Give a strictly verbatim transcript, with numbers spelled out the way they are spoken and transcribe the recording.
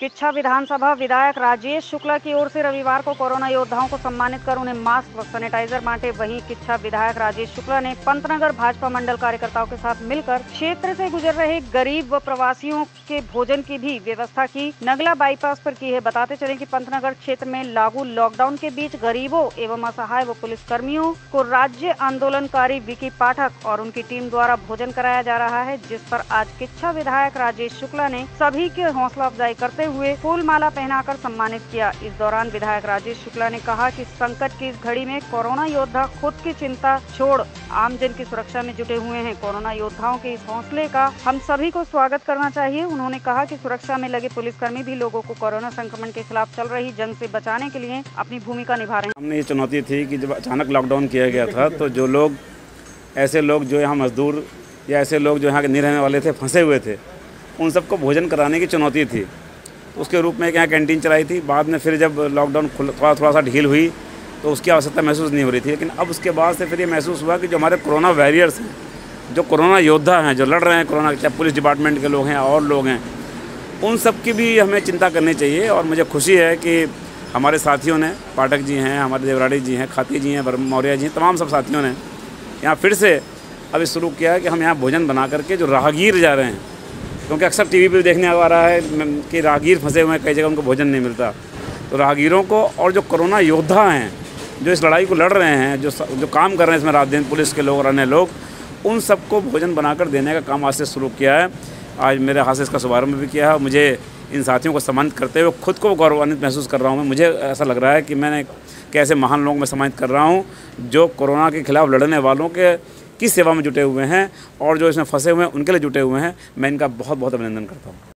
किच्छा विधानसभा विधायक राजेश शुक्ला की ओर से रविवार को कोरोना योद्धाओं को सम्मानित कर उन्हें मास्क व सैनिटाइजर बांटे। वहीं किच्छा विधायक राजेश शुक्ला ने पंतनगर भाजपा मंडल कार्यकर्ताओं के साथ मिलकर क्षेत्र से गुजर रहे गरीब व प्रवासियों के भोजन की भी व्यवस्था की नगला बाईपास पर की है। बताते चले कि पंतनगर क्षेत्र में लागू लॉकडाउन के बीच गरीबों एवं असहाय व पुलिस कर्मियों को राज्य आंदोलनकारी विकी पाठक और उनकी टीम द्वारा भोजन कराया जा रहा है, जिस पर आज किच्छा विधायक राजेश शुक्ला ने सभी की हौसला अफजाई करते हुए फूल माला पहनाकर सम्मानित किया। इस दौरान विधायक राजेश शुक्ला ने कहा कि संकट की इस घड़ी में कोरोना योद्धा खुद की चिंता छोड़ आमजन की सुरक्षा में जुटे हुए हैं। कोरोना योद्धाओं के इस हौसले का हम सभी को स्वागत करना चाहिए। उन्होंने कहा कि सुरक्षा में लगे पुलिसकर्मी भी लोगों को कोरोना संक्रमण के खिलाफ चल रही जंग से बचाने के लिए अपनी भूमिका निभा रहे हैं। हमने ये चुनौती थी कि जब अचानक लॉकडाउन किया गया था तो जो लोग ऐसे लोग जो यहाँ मजदूर या ऐसे लोग जो यहाँ के नहीं रहने वाले थे, फंसे हुए थे, उन सबको भोजन कराने की चुनौती थी। तो उसके रूप में एक यहाँ कैंटीन चलाई थी। बाद में फिर जब लॉकडाउन थोड़ा थोड़ा सा ढील हुई तो उसकी आवश्यकता महसूस नहीं हो रही थी, लेकिन अब उसके बाद से फिर ये महसूस हुआ कि जो हमारे कोरोना वॉरियर्स हैं, जो कोरोना योद्धा हैं, जो लड़ रहे हैं कोरोना, चाहे पुलिस डिपार्टमेंट के लोग हैं और लोग हैं, उन सब की भी हमें चिंता करनी चाहिए। और मुझे खुशी है कि हमारे साथियों ने, पाठक जी हैं, हमारे देवराड़ी जी हैं, खाती जी हैं, मौर्य जी हैं, तमाम सब साथियों ने यहाँ फिर से अभी शुरू किया है कि हम यहाँ भोजन बना करके जो राहगीर जा रहे हैं, क्योंकि अक्सर टीवी पे देखने आ रहा है कि राहगीर फंसे हुए हैं, कई जगह उनको भोजन नहीं मिलता, तो राहगीरों को और जो कोरोना योद्धा हैं, जो इस लड़ाई को लड़ रहे हैं, जो जो काम कर रहे हैं इसमें रात दिन, पुलिस के लोग और अन्य लोग, उन सबको भोजन बनाकर देने का काम आज से शुरू किया है। आज मेरे हाथ से इसका शुभारम्भ भी किया है। मुझे इन साथियों को सम्मानित करते हुए खुद को गौरवान्वित महसूस कर रहा हूँ। मुझे ऐसा लग रहा है कि मैंने कैसे महान लोगों में सम्मानित कर रहा हूँ जो कोरोना के खिलाफ लड़ने वालों के की सेवा में जुटे हुए हैं और जो इसमें फंसे हुए हैं उनके लिए जुटे हुए हैं। मैं इनका बहुत बहुत अभिनंदन करता हूँ।